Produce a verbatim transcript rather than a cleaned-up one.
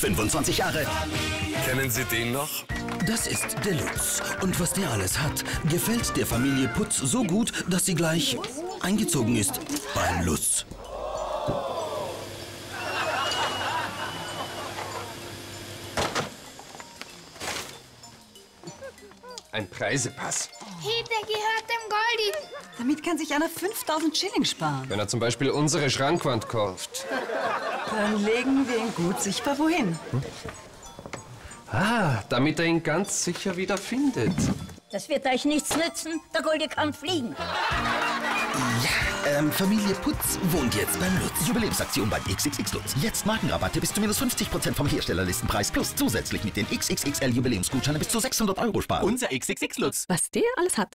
fünfundzwanzig Jahre. Kennen Sie den noch? Das ist der Lutz. Und was der alles hat, gefällt der Familie Putz so gut, dass sie gleich eingezogen ist beim Lutz. Ein Preisepass. Hey, der gehört dem Goldi. Damit kann sich einer fünftausend Schilling sparen. Wenn er zum Beispiel unsere Schrankwand kauft. Dann legen wir ihn gut sichtbar wohin. Hm? Ah, damit er ihn ganz sicher wieder findet. Das wird euch nichts nützen. Der Goldi kann fliegen. Ja, ähm, Familie Putz wohnt jetzt beim Lutz. Jubiläumsaktion beim X X X Lutz. Jetzt Markenrabatte bis zu minus fünfzig Prozent vom Herstellerlistenpreis. Plus zusätzlich mit den X X X L Jubiläumsgutscheinen bis zu sechshundert Euro sparen. Unser X X X Lutz. Was der alles hat.